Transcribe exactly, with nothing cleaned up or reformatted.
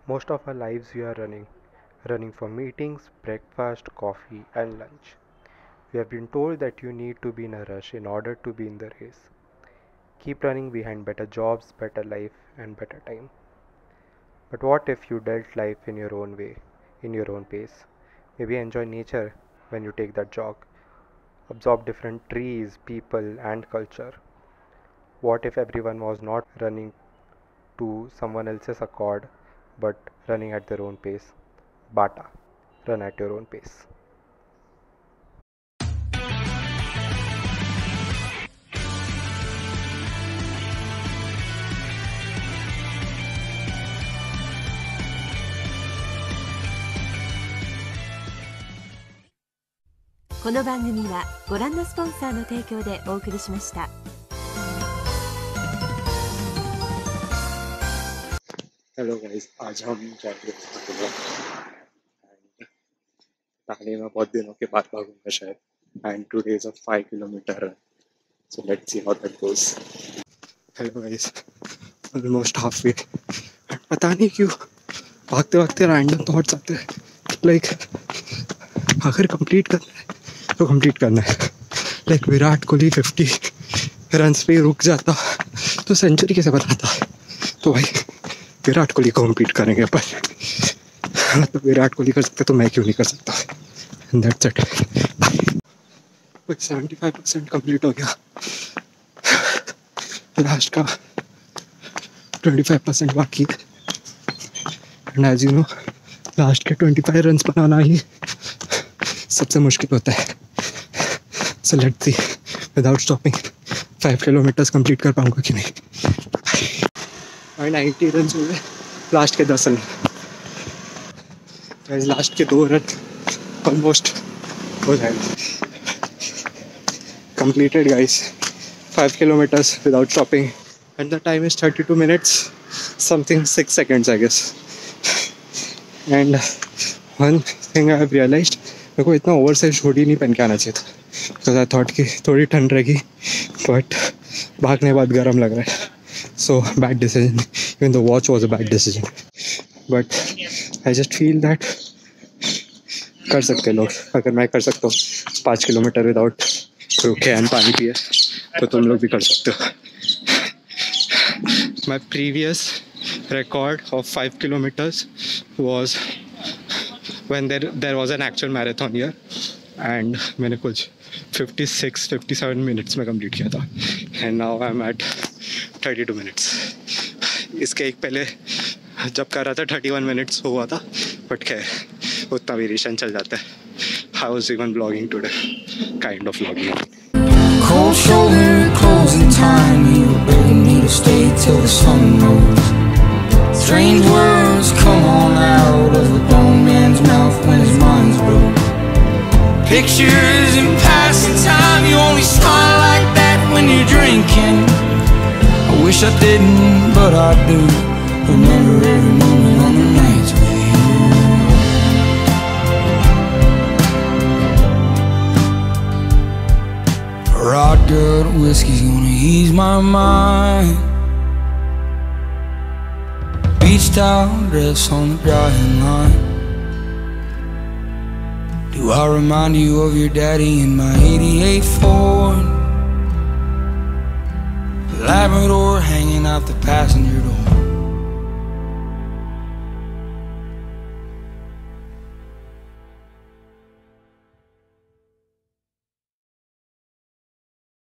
Most of our lives we are running, running for meetings, breakfast, coffee, and lunch. We have been told that you need to be in a rush in order to be in the race. Keep running behind better jobs, better life, and better time. But what if you dealt life in your own way, in your own pace? Maybe enjoy nature when you take that jog. Absorb different trees, people, and culture. What if everyone was not running to someone else's accord but running at their own pace? Bata. Run at your own pace. This program is sponsored by the sponsorの提供でお送りしました。 hello guys, आज हम जाएंगे ताने में बहुत दिनों के बाद भागूंगा शायद and today is a five kilometre run so let's see how that goes. Hello guys, almost half way. पता नहीं क्यों भागते भागते रैंडम थॉट्स आते हैं लाइक अगर कंप्लीट करना है तो कंप्लीट करना है। Like Virat Kohli fifty runs पे रुक जाता तो सेंचुरी कैसे बनाता। तो भाई विराट कोहली को कंप्लीट करेंगे अपन। मतलब विराट कोहली कर सकते तो मैं क्यों नहीं कर सकता। That's it. Seventy five percent complete हो गया, लास्ट का ट्वेंटी फाइव परसेंट बाकी है। And as you know last के ट्वेंटी फाइव रन्स बनाना ही सबसे मुश्किल होता है। So let's see without stopping five kilometres complete कर पाऊंगा कि नहीं। और नाइन्टी रन हो गए लास्ट के दस रन। लास्ट के दो रन ऑलमोस्ट हो जाएगा। Completed guys five kilometres without stopping and the time is thirty two minutes something six seconds I guess. And one thing I have realised, मेरे को इतना ओवर साइज हुडी नहीं पहन के आना चाहिए था बिकॉज आई थॉट कि थोड़ी ठंड रहेगी, बट भागने के बाद गर्म लग रहा है। So bad decision, even the watch was a bad decision, but I just feel that कर सकते लोग। अगर मैं कर सकता हूँ पाँच किलोमीटर विदाउट रुके एंड पानी पिए तो तुम लोग भी कर सकते हो। My previous record of five kilometers was when there there was an actual marathon here and मैंने कुछ fifty-six fifty-seven minutes में कंप्लीट किया था and now I'm at thirty two minutes. इसके एक पहले जब कर रहा था थर्टी वन मिनट्स हुआ था, बट खैर उतना वेरिएशन चल जाता है। I was even blogging today, kind of blogging. Cold shoulder, closing time, you begging me to stay till the sun rose. Strange words come on out of a grown man's mouth when his mind's broke. Pictures in passing time, you only smile like that when you're drinking. I wish I didn't, but I do. Remember every moment on the nights with you. A rod good whiskey's gonna ease my mind. Beach towel dress on the drying line. Do I remind you of your daddy in my eighty-eight Ford? Labrador hanging out the passenger door.